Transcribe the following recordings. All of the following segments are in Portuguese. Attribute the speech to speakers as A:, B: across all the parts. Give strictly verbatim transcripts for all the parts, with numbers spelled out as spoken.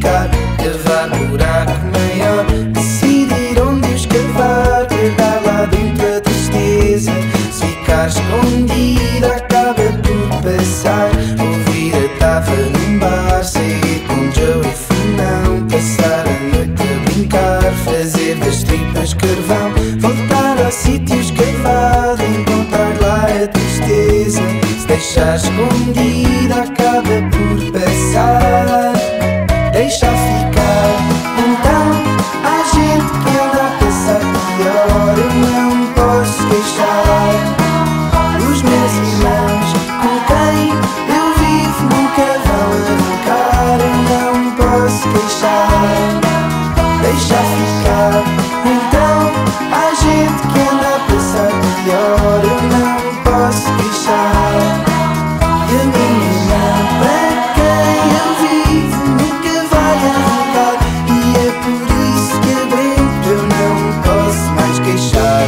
A: ficar, cavar buraco maior, decidir onde os cavar, guardar lá dentro a tristeza. Se ficar escondida acaba por passar, ouvir a tava num bar, sair com Joe e Fernão, passar a noite a brincar, fazer das tripas carvão, voltar ao sítio escavado, encontrar lá a tristeza. Se deixar escondida acaba por passar, deixa ficar. Então há gente que anda a passar pior, eu não posso queixar. Os meus irmãos com quem eu vivo nunca vão arrancar, eu não posso queixar, deixa ficar. Então há gente que anda a passar pior, eu não posso queixar. E a minha irmã, para quem eu vivo, nunca vai arrancar, e é por isso que aguento, eu não posso mais queixar.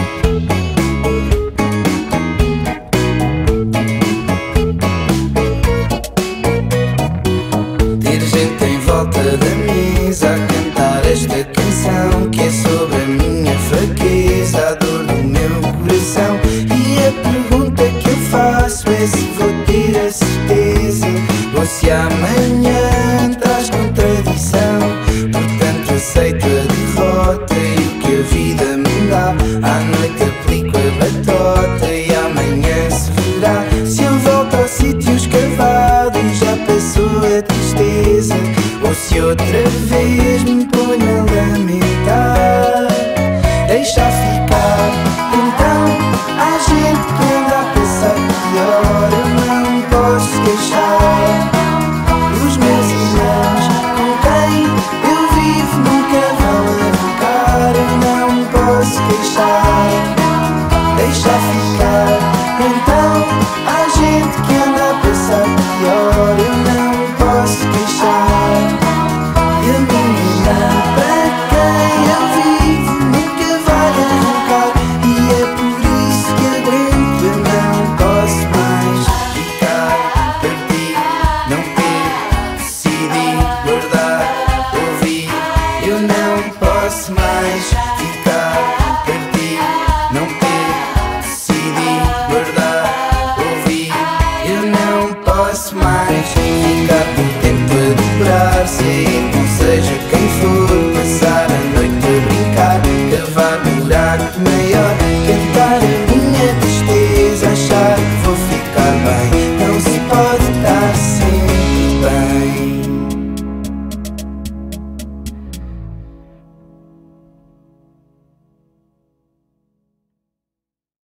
A: Ter gente em volta da mesa a cantar esta canção, que é sobre a minha fraqueza, a dor do meu coração. E a pergunta que eu faço é se vou ter a certeza, ou se amanhã traz contradição. Portanto aceito a derrota e o que a vida me dá. À noite aplico a batota e amanhã se verá se eu volto ao sítio escavado e já passou a tristeza, ou se outra vez me ponho a lamentar. Deixa ficar. Então há gente que anda a passar pior, eu não posso queixar. Os meus irmãos com quem eu vivo nunca vão arrancar, eu não posso queixar, deixa ficar. Então há gente que anda a passar pior, eu não posso queixar. E a minha irmã, para quem eu vivo, nunca vai arrancar, e é por isso que aguento, eu não posso mais ficar. Perdi, não ter, decidi guardar, ouvir, eu não posso mais ficar. Perdi, não ter, decidi guardar, ouvir, eu não posso mais ficar. Com o tempo a dobrar, sair com seja quem for, passar a noite a brincar, cavar buraco maior,